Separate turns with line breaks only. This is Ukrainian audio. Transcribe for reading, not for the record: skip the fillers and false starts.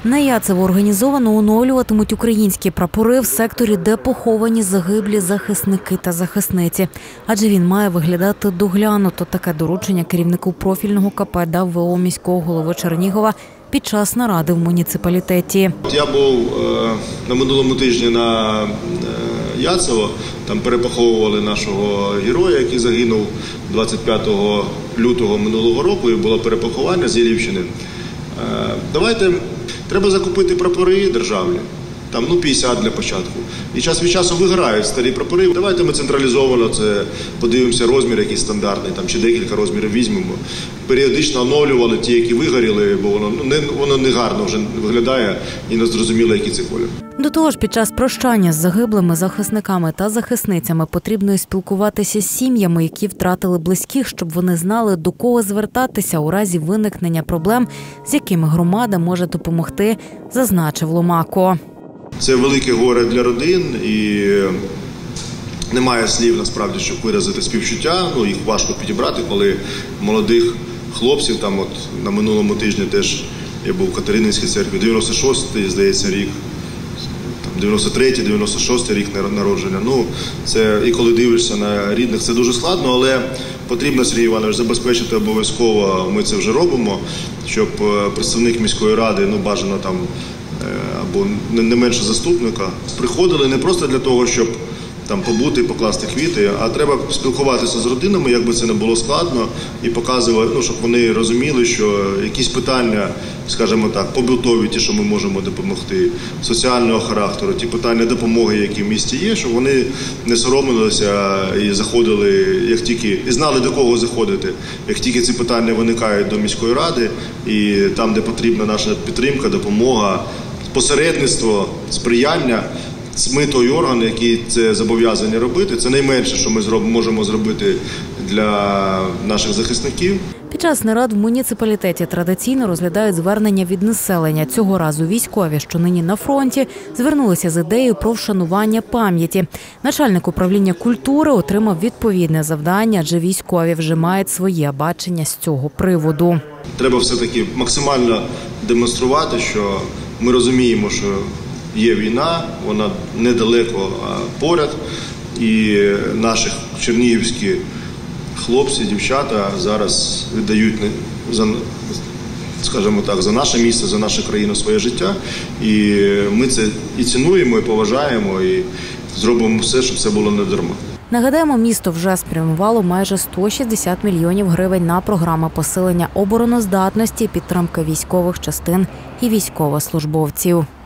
На Яцево організовано оновлюватимуть українські прапори в секторі, де поховані загиблі захисники та захисниці. Адже він має виглядати доглянуто. Таке доручення керівнику профільного КП дав ВО міського голови Чернігова під час наради в муніципалітеті.
Я був на минулому тижні на Яцево, там перепоховували нашого героя, який загинув 25 лютого минулого року, і було перепоховання з Єлівщини. Треба закупити прапори державні, там 50 для початку. І час від часу виграють старі прапори. Давайте ми централізовано це подивимося, розмір якийсь стандартний, там, чи декілька розмірів візьмемо. Періодично оновлювали ті, які вигоріли, бо воно не гарно вже виглядає і не зрозуміло, який це колір.
До того ж, під час прощання з загиблими захисниками та захисницями потрібно спілкуватися з сім'ями, які втратили близьких, щоб вони знали, до кого звертатися у разі виникнення проблем, з якими громада може допомогти, зазначив Ломако.
Це велике горе для родин і немає слів, насправді, щоб виразити співчуття. Їх важко підібрати, коли молодих хлопців, там от на минулому тижні теж я був в Катерининській церкві, 96-й, здається, рік, 93-й, 96-й рік народження. Це, і коли дивишся на рідних, це дуже складно, але потрібно, Сергій Іванович, забезпечити обов'язково, ми це вже робимо, щоб представник міської ради, бажано там, або не менше заступника, приходили не просто для того, щоб там побути, покласти квіти, а треба спілкуватися з родинами, як би це не було складно, і показувати, щоб вони розуміли, що якісь питання, скажімо так, побутові, ті, що ми можемо допомогти, соціального характеру, ті питання допомоги, які в місті є, щоб вони не соромилися і заходили, як тільки, і знали, до кого заходити, як тільки ці питання виникають до міської ради, і там, де потрібна наша підтримка, допомога, посередництво, сприяння, ми той орган, який це зобов'язані робити. Це найменше, що ми можемо зробити для наших захисників.
Під час нарад в муніципалітеті традиційно розглядають звернення від населення. Цього разу військові, що нині на фронті, звернулися з ідеєю про вшанування пам'яті. Начальник управління культури отримав відповідне завдання, адже військові вже мають своє бачення з цього приводу.
Треба все-таки максимально демонструвати, що ми розуміємо, що є війна, вона недалеко, а поряд, і наші чернігівські хлопці, дівчата зараз віддають, скажімо так, за наше місце, за нашу країну своє життя, і ми це і цінуємо, і поважаємо, і зробимо все, щоб це було не дарма.
Нагадаємо, місто вже спрямувало майже 160 мільйонів гривень на програми посилення обороноздатності, підтримки військових частин і військовослужбовців.